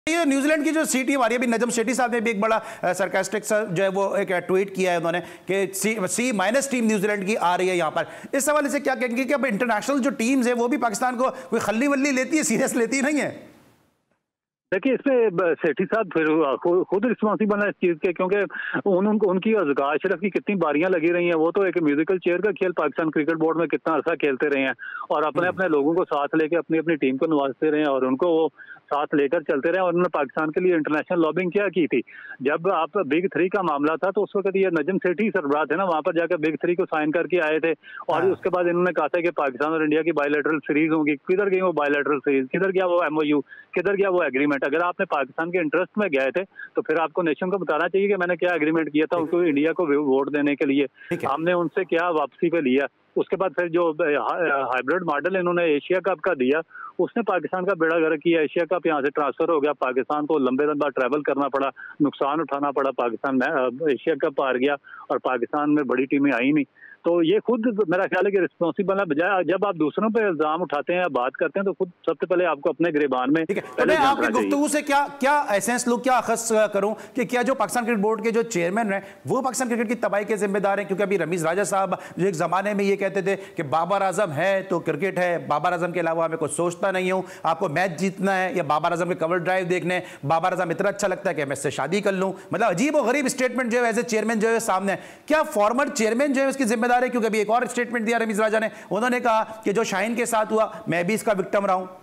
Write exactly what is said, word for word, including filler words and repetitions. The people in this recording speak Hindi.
ये न्यूजीलैंड की जो सी टीम आ रही है, अभी नजम शेट्टी साहब ने भी एक बड़ा सरकास्टिक जो है वो एक ट्वीट किया है उन्होंने कि C C minus team New Zealand की आ रही है यहाँ पर। इस हवाले से क्या कहेंगे कि अब इंटरनेशनल जो टीम्स है वो भी पाकिस्तान को कोई खल्ली वल्ली लेती है, सीरियस लेती नहीं है? देखिए, इसमें सेठी साहब फिर खुद रिस्पॉन्सिबल है इस चीज के, क्योंकि उन, उन, उनकी अज़कार अशरफ की कितनी बारियां लगी रही हैं। वो तो एक म्यूजिकल चेयर का खेल पाकिस्तान क्रिकेट बोर्ड में कितना अर्सा खेलते रहे हैं और अपने अपने लोगों को साथ लेके अपनी अपनी टीम को नवाजते रहे हैं और उनको वो साथ लेकर चलते रहे। और उन्होंने पाकिस्तान के लिए इंटरनेशनल लॉबिंग क्या की थी। जब आप बिग थ्री का मामला था तो उस वक्त ये नजम सेठी सरबराह थे ना, वहां पर जाकर बिग थ्री को साइन करके आए थे और उसके बाद इन्होंने कहा था कि पाकिस्तान और इंडिया की बायलैटरल सीरीज होगी। किधर गई वो बायलैटरल सीरीज, किधर गया वो एमओयू, किधर गया वो एग्रीमेंट? अगर आपने पाकिस्तान के इंटरेस्ट में गए थे तो फिर आपको नेशन को बताना चाहिए कि मैंने क्या एग्रीमेंट किया था उनको इंडिया को वोट देने के लिए, हमने उनसे क्या वापसी पे लिया। उसके बाद फिर जो हाइब्रिड मॉडल इन्होंने एशिया कप का दिया उसने पाकिस्तान का बेड़ा गर्क किया। एशिया कप यहाँ से ट्रांसफर हो गया, पाकिस्तान को लंबे लंबा ट्रैवल करना पड़ा, नुकसान उठाना पड़ा, पाकिस्तान एशिया कप हार गया और पाकिस्तान में बड़ी टीमें आई नहीं। तो ये खुद मेरा ख्याल है कि रिस्पॉन्सिबल है। बजाय जब आप दूसरों पे इल्जाम उठाते हैं या बात करते हैं तो खुद सबसे पहले आपको अपने गिरबान में तो मैं आपकी गुफ्तगू से क्या क्या एसेंस लूं, क्या अखस करूं कि क्या जो पाकिस्तान क्रिकेट बोर्ड के जो चेयरमैन हैं वो पाकिस्तान क्रिकेट की तबाही के जिम्मेदार हैं? क्योंकि अभी रमीज राजा साहब जो एक जमाने में ये कहते थे कि बाबर आजम है तो क्रिकेट है, बाबर आजम के अलावा मैं कुछ सोचता नहीं हूं, आपको मैच जीतना है या बाबर आजम के कवर ड्राइव देखने, बाबर आजम इतना अच्छा लगता है कि मैं इससे शादी कर लूं। मतलब अजीब और गरीब स्टेटमेंट जो है एज ए चेयरमैन जो है सामने। क्या फॉर्मर चेयरमैन जो है उसकी जिम्मेदार है? क्योंकि अभी एक और स्टेटमेंट दिया रमीज राजा ने, उन्होंने कहा कि जो शाहीन के साथ हुआ मैं भी इसका विक्टिम रहा हूं।